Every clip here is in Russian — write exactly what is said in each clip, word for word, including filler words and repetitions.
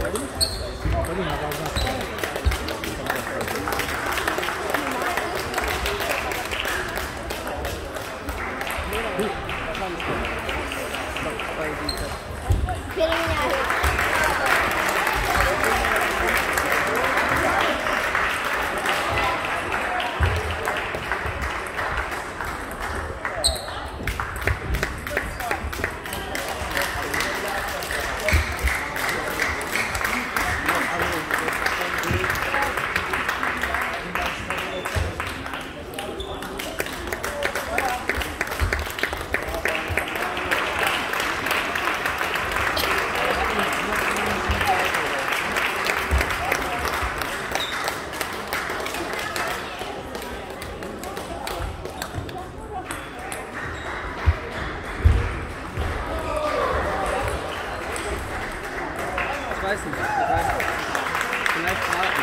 Полина должна ставить. Переменяю. Ich weiß nicht, ich weiß nicht. Vielleicht warten.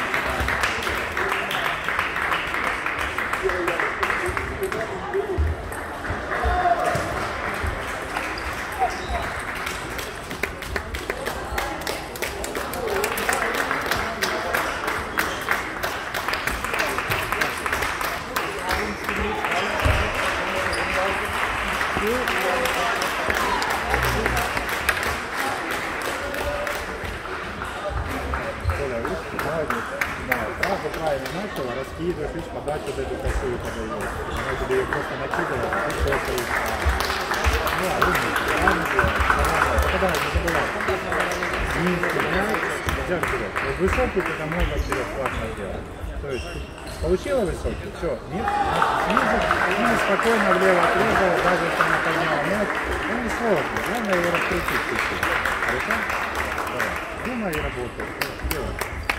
Правильно начала, раскидываешь, видишь, подать вот эту косую подаешь. Она тебе ее просто накидывала, а ты просто их... Ну, а умница, правильно делаешь, нормально. Только давай, не забывай. Низкий мяч, идем вперед. Вот высокий ты там много вперед классно делать. То есть, получила высокий, все, нет, снизу, снизу спокойно влево отрезала, даже если она подняла мяч. Ну, не сложно, главное его раскрутить чуть-чуть. Хорошо? Давай, думай и работай, делай.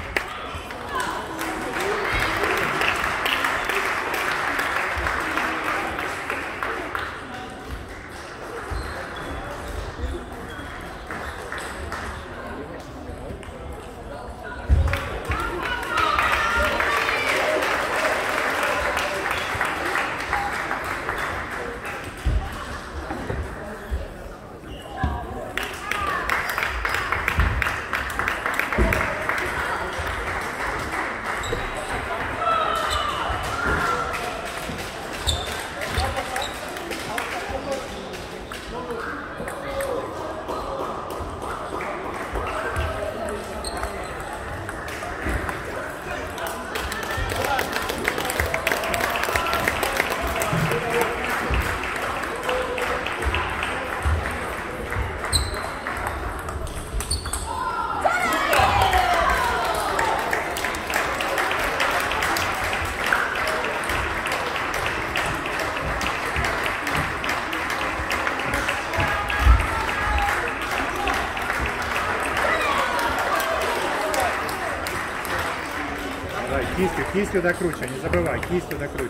Кистью, кистью докручивай, не забывай, кистью докручивай.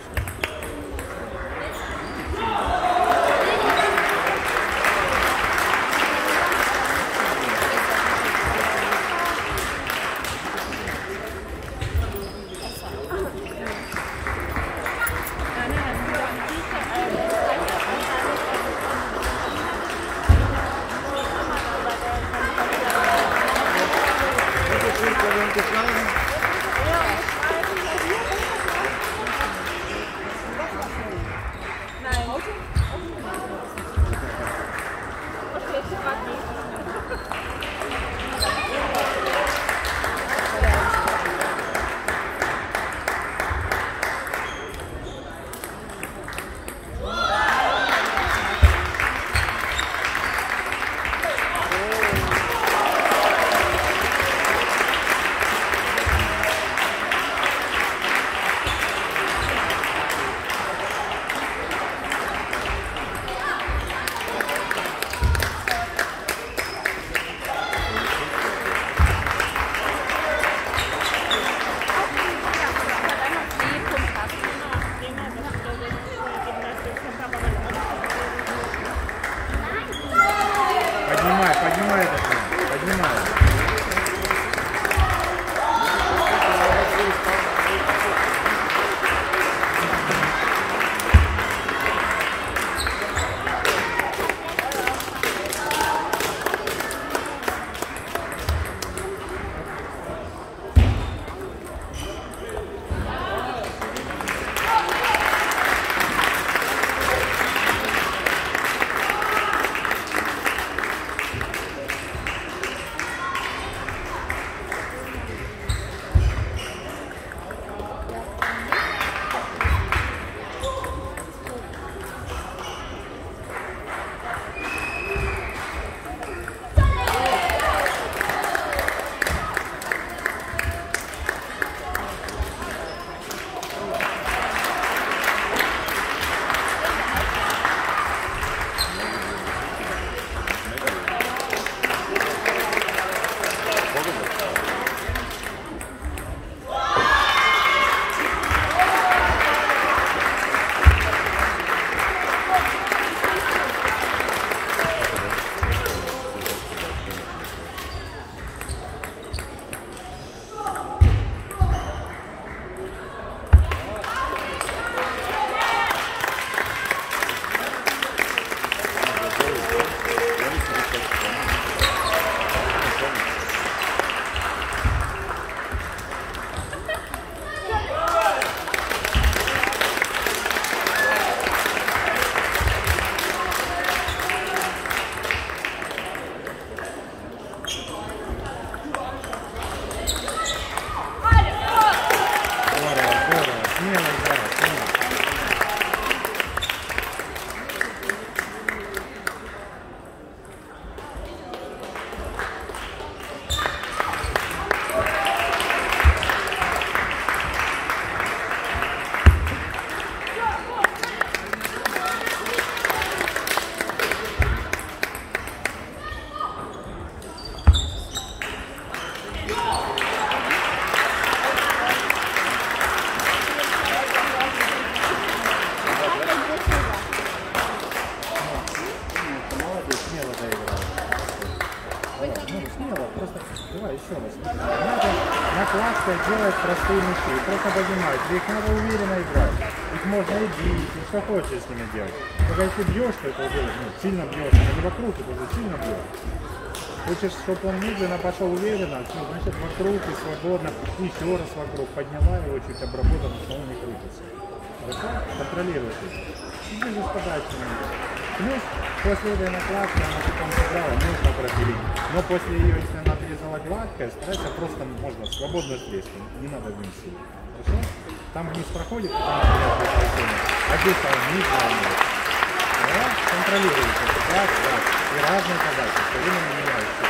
смело, просто давай еще раз. Надо накладка делать простые мячи, просто поднимать. Их надо уверенно играть. Их можно и бить, и что хочешь с ними делать. Только если бьешь, то это уже ну, сильно бьешь, а не вокруг, это уже сильно бьешь. Хочешь, чтобы он медленно пошел уверенно, ну, значит вокруг и свободно, и еще раз вокруг, подняла его, чуть обработала, но он не крутится. Хорошо? Контролируйте. И без подачи. Плюс после этой накладки она потом сыграла, нужно пропилить. Но после ее, если она отрезала гладкая, старайся просто, можно, свободно срезку, не надо вниз. Хорошо? Там вниз проходит, потому что я а здесь там вниз волнует. Да? Контролируйте ситуацию, да. И разные подачи, все время меняются.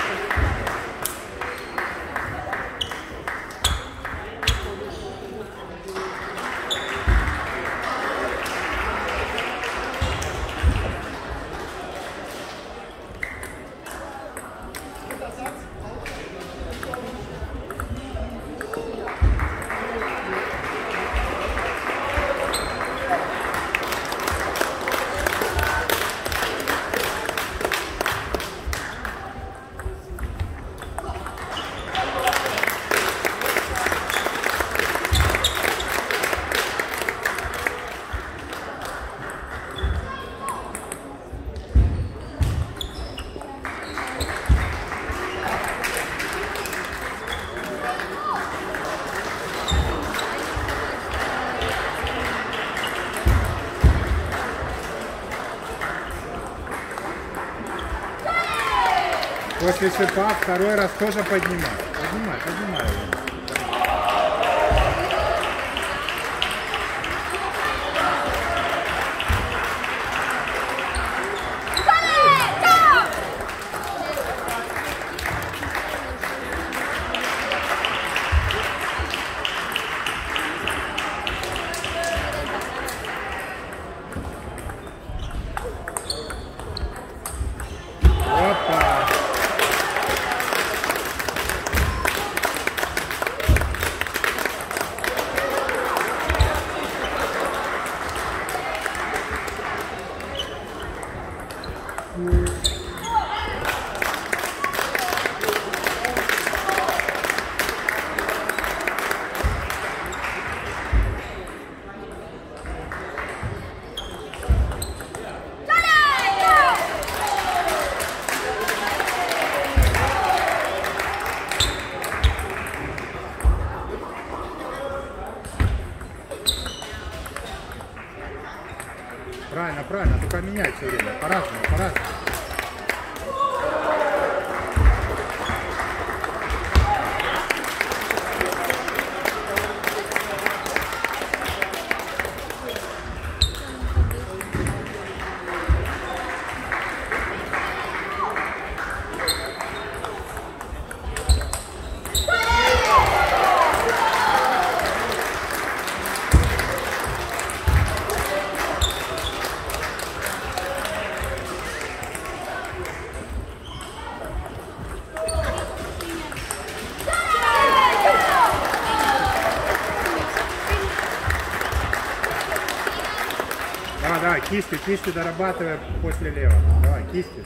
После шипа второй раз тоже поднимай. Поднимай, поднимай. Правильно, правильно, только менять все время. По-разному, по-разному. Давай, давай, кистью, кистью дорабатывай после левого. Давай, кистью.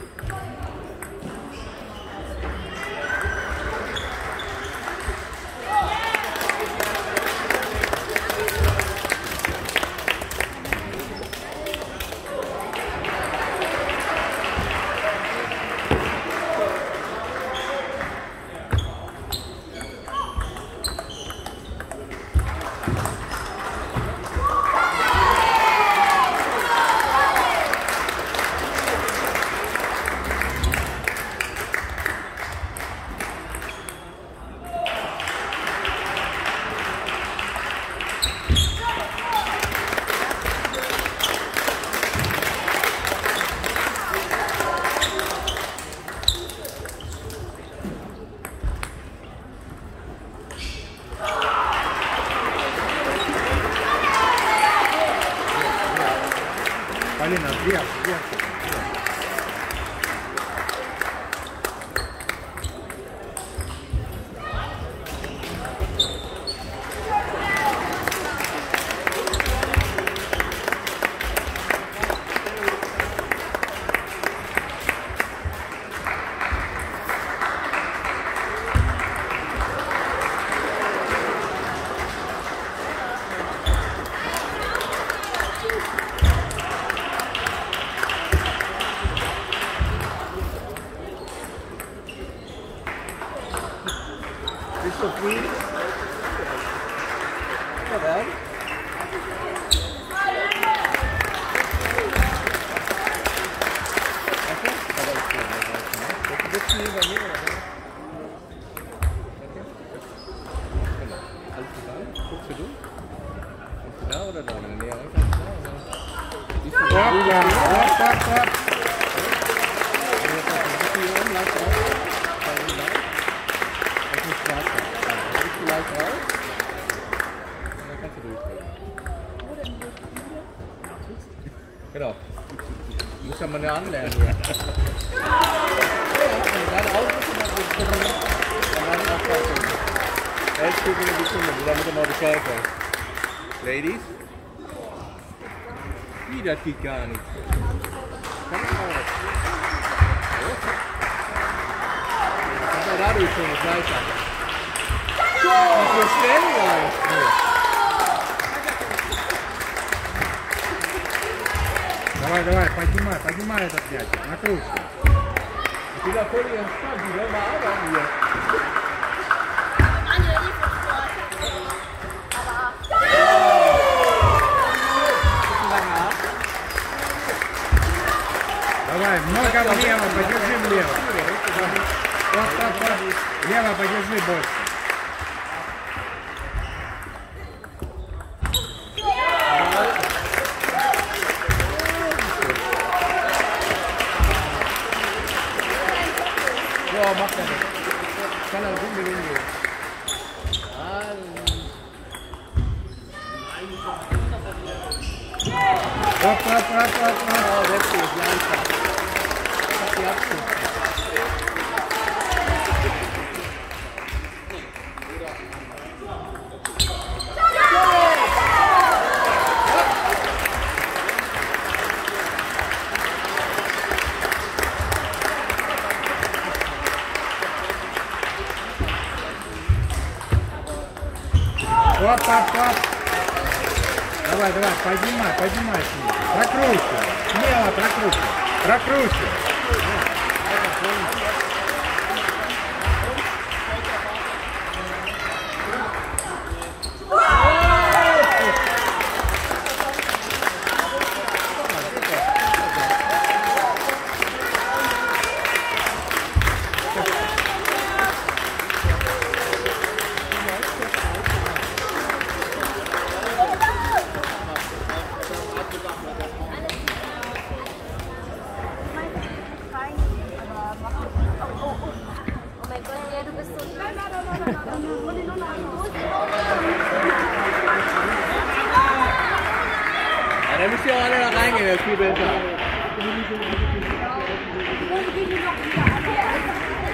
Полина, вверх, вверх. Bist du zufrieden? Ja, dann. Das ist hier bei mir, oder? Alles klar? Guckst du du? Kommst du da oder da? Wenn du näher reinkommst, da oder? Siehst du da? Hopp, hopp, hopp. Hier oben, leicht raus. Da oben leicht. Das ist nicht schwarz. Da gehst du leicht raus. Und dann kannst du durchdrehen. Genau. Muss ja mal ja anlernen hier. Gerade ausrücken, dann dann aufpassen. elf Stück in der Sekunde, damit er mal Bescheid weiß. Ladies? Wie, das geht gar nicht. Komm raus. Komm mal dadurch schon, das leichter. So schnell gleich. Давай, давай, поднимай, поднимай этот мячик, накручивай. Ich bin da völlig entspannt, die wollen mal arbeiten hier. Andere Lieblingssport. Aber. Давай, много влево, подержи влево. Вот, вот, вот. Влево подержи больше. Ja, macht er nicht. Kann er unbedingt hingehen. Hopp, hopp, hopp, hopp, hopp. Oh, das ist langsam. Ich hab die Absicht. Хоп, хоп, хоп. Давай, давай, поднимай, поднимай с ним. Прокручивай. Смело прокручивай. Прокручивай. Oh mein Gott, ja, du bist so. Ja, da müsst ihr auch alle da reingehen, das ist viel besser.